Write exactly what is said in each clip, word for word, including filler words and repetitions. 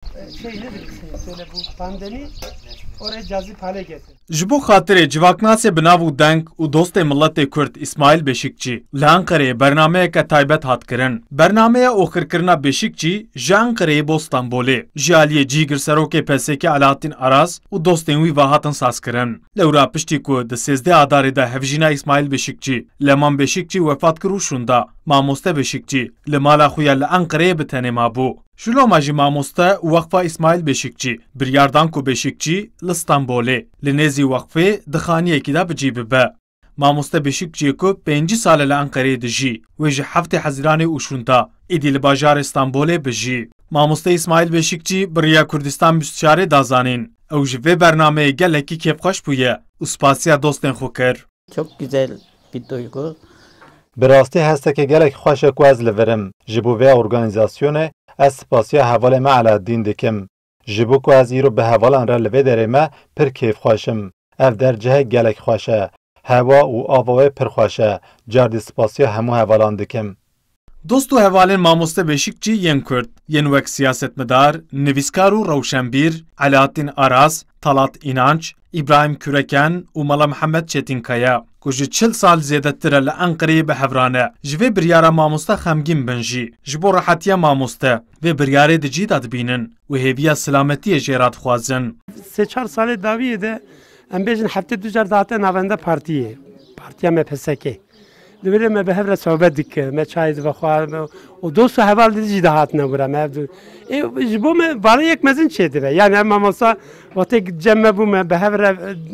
şey nedir söyle bu pandemi oraya cazip hale getir. Ji bo xatirê civaknasê bi nav û deng û dostê milletê Kurd İsmail Beşikçî li Enqereyê bernameyeke taybet hat kirin. Bernameya oxirkirina Beşikçî ji Enqereyê bo Stenbolê ji aliyê cîgir serokê P S K Alaaddin Aras û dostên wî ve hatin sazkirin. Lewra piştî ku di sêzdeh adarê de hevjîna İsmail Beşikçî, Leman Beşikçî wefat kir û şûnda, Mamoste Beşikçî li mala xwe ya li Enqereyê bi tenê mabû. Şuloma jî mamoste û Weqfa İsmail Beşikçî, biryardan ku Beşikçî li Stenbolê li nêzî Weqfê di xaniyekî de bicî bibe. Mamoste Beşikçî ku pêncî sal e li Enqereyê dijî, wê ji heftê Hezîranê û şûnda êdî li bajarê Stenbolê bijî. Mamoste İsmail Beşikçî biriya Kurdistan Müsteşarê da zanîn. Ew ji vê bernameyê gelekî kêfxweş bûye û spasiya dostên xwe kir. Çok güzel bir duygu. Bi rastî hesteke gelek xweş e ku ez li virim. Ji bo vê organîzasyonê ez spasiya hevalê me Alaaddin dikim. Ji bo ku ez îro bi hevalan re li vê derê me pir kêfxweşim. Ev dercihek gelek xweş e. Hewa û ava wê pir xweş e. Cardî spasiya hemû hevalan dikim. Dost û hevalên Mamoste Beşikçî yên Kurd, yên wek siyasetmedar, nivîskar û rewşenbîr, Alaaddin Aras, Talat İnanç, İbrahim Küreken û Mala Mihemed Çetinkaya, ku ji çil sal zêdetir e li Enqereyê bi hevran e. Ji vê biryara mamoste xemgîn bin jî. Ji bo rehetiya mamoste, vê biryarê di cî de dibînin û hêviya silametiyê jê re dixwazin. Sê çar salê dawiyê de em bêjin heftê du car dihate navenda partiyê, partiya me P S K. Divêrê me bi hev re sohbet dikir, me çayê divexwe û dost û heval di jî dihatine wira me ev ji bo me bariyek mezin çêdibe. Yani em mamosta wextê cem me bû me bi hev re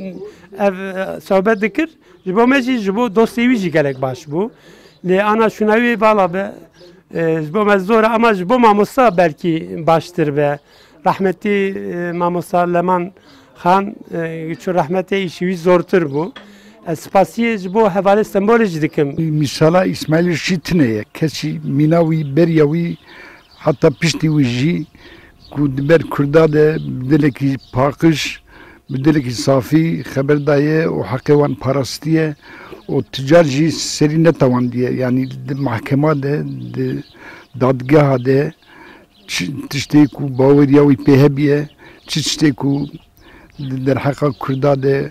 ev sohbet dikir, ji bo me jî ji bo dostê wî jî gelek baş bû. Lê ana şûnawî vala be ji bo me zor e ama ji bo mamosta belkî baştir be. Rahmetî mamosta Leman Xan çû rahmetê îşî wî zortir bû. Spasiye ji bo hevalê Stenbolê jî dikim. Misala İsmail Şitneye kesî mîna wî beriya wî heta piştî wî jî ku diber Kurda de dilekî paqij bi dilekî safî xeber daye û heqê wan parastiye û ticar jî serî netewandiye yani di mahkema de di dadgeha de tiştê ku baweriya wî pê hebiye çi tiştê ku di derheqa Kurda de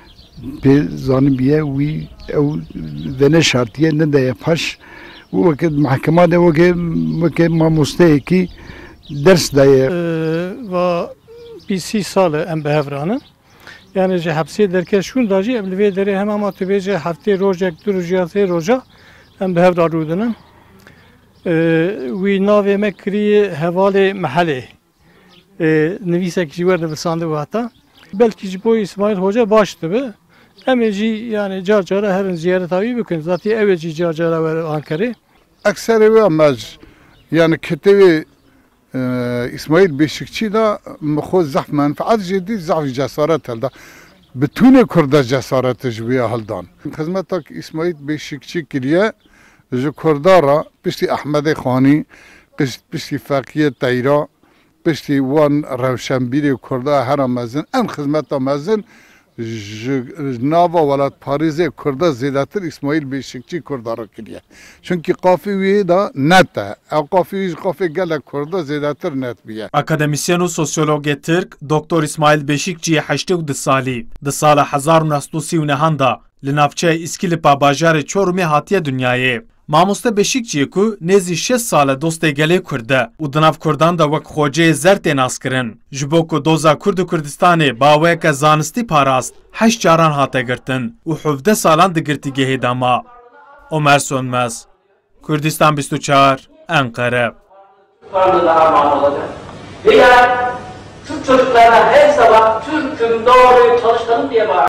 pê zanibiye wî ew vene şartiye nedeye paş û wekî mahkema de wekî wekî mamosteyekî ders daye. Va bîsî sal e em bi hev ranin. Yani ji hepsê derkeşûn da jî ev li vê derê hema ma tu bêje heftê rojek du roj ya sê roja em bi hev ra rûdinin. Wî navê me kiriye hevalê mehelê. Nivîsek jî werdivîsandî heta. Belkî ji bo İsmail Hoca baş dibe. Em ê jî yani car cara herin ziyareta wî bikin. Zatî ew ê jî car cara were Enqerê. Ekserê wê mej yani kitêbê İsmail Beşikçî da xwe zehf menfaet jê dît zehf cesaret helda. Bütûnê Kurda cesaretê ji wê heldan. Xizmetek İsmail Beşikçî kiriye ji Kurda ra piştî Ehmedê Xanî, piştî Feqiye Teyra, piştî wan rewşenbîrê Kurda hera mezin em xizmeta mezin ji nava welat Parîzê Kurda zêdetir İsmail Beşikçî Kurda ra kiriye. Çünkü qafî wê da net e. Ew qafî wî ji qafê gelek Kurda zêdetir net bûye. Akademisyen û sosyologê Tirk, Doktor İsmail Beşikçî heştê û du salî, di sala hezar û neh sî û nehan da li navçeya İskilîpa bajarê Çorumê hatiye dunyayê. Mamoste Beşikçî ku nêzî şeş sal e dostê gelê Kurd e û di nav Kurdan da wek xweceyê zer tê naskirin. Ji bo ku doza Kurd û Kurdistanê baweyeke zanistî parast, heşt caran hate girtin û hevdeh salan di girtîgehê de ma. Ömer Sönmez, Kurdistan bîst û çar, Enqere. Ve yani Türk çocuklarına her sabah Türk'üm doğruyu çalışalım diye bağırıyor.